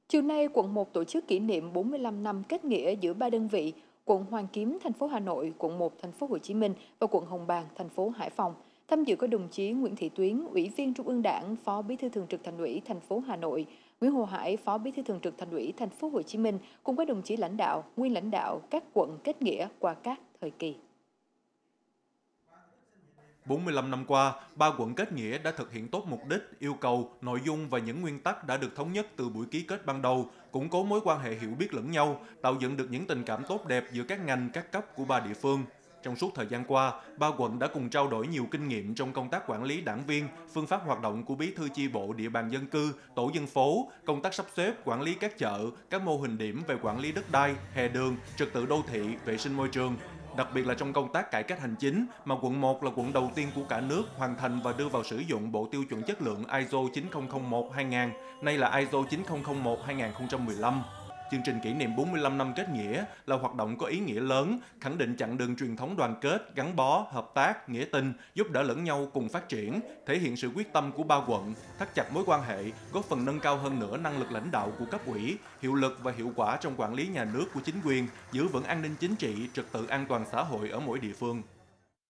Chiều nay, quận 1 tổ chức kỷ niệm 45 năm kết nghĩa giữa ba đơn vị, quận Hoàn Kiếm, thành phố Hà Nội, quận 1, thành phố Hồ Chí Minh và quận Hồng Bàng, thành phố Hải Phòng. Tham dự có đồng chí Nguyễn Thị Tuyến, Ủy viên Trung ương Đảng, Phó Bí thư Thường trực Thành ủy thành phố Hà Nội, Nguyễn Hồ Hải, Phó Bí thư Thường trực Thành ủy thành phố Hồ Chí Minh cùng các đồng chí lãnh đạo, nguyên lãnh đạo các quận kết nghĩa qua các thời kỳ. 45 năm qua, ba quận kết nghĩa đã thực hiện tốt mục đích, yêu cầu, nội dung và những nguyên tắc đã được thống nhất từ buổi ký kết ban đầu, củng cố mối quan hệ hiểu biết lẫn nhau, tạo dựng được những tình cảm tốt đẹp giữa các ngành, các cấp của ba địa phương. Trong suốt thời gian qua, ba quận đã cùng trao đổi nhiều kinh nghiệm trong công tác quản lý đảng viên, phương pháp hoạt động của bí thư chi bộ địa bàn dân cư, tổ dân phố, công tác sắp xếp, quản lý các chợ, các mô hình điểm về quản lý đất đai, hè đường, trật tự đô thị, vệ sinh môi trường. Đặc biệt là trong công tác cải cách hành chính, mà quận 1 là quận đầu tiên của cả nước hoàn thành và đưa vào sử dụng bộ tiêu chuẩn chất lượng ISO 9001-2000, nay là ISO 9001-2015. Chương trình kỷ niệm 45 năm kết nghĩa là hoạt động có ý nghĩa lớn, khẳng định chặng đường truyền thống đoàn kết, gắn bó, hợp tác, nghĩa tình, giúp đỡ lẫn nhau cùng phát triển, thể hiện sự quyết tâm của ba quận, thắt chặt mối quan hệ, góp phần nâng cao hơn nữa năng lực lãnh đạo của cấp ủy, hiệu lực và hiệu quả trong quản lý nhà nước của chính quyền, giữ vững an ninh chính trị, trật tự an toàn xã hội ở mỗi địa phương.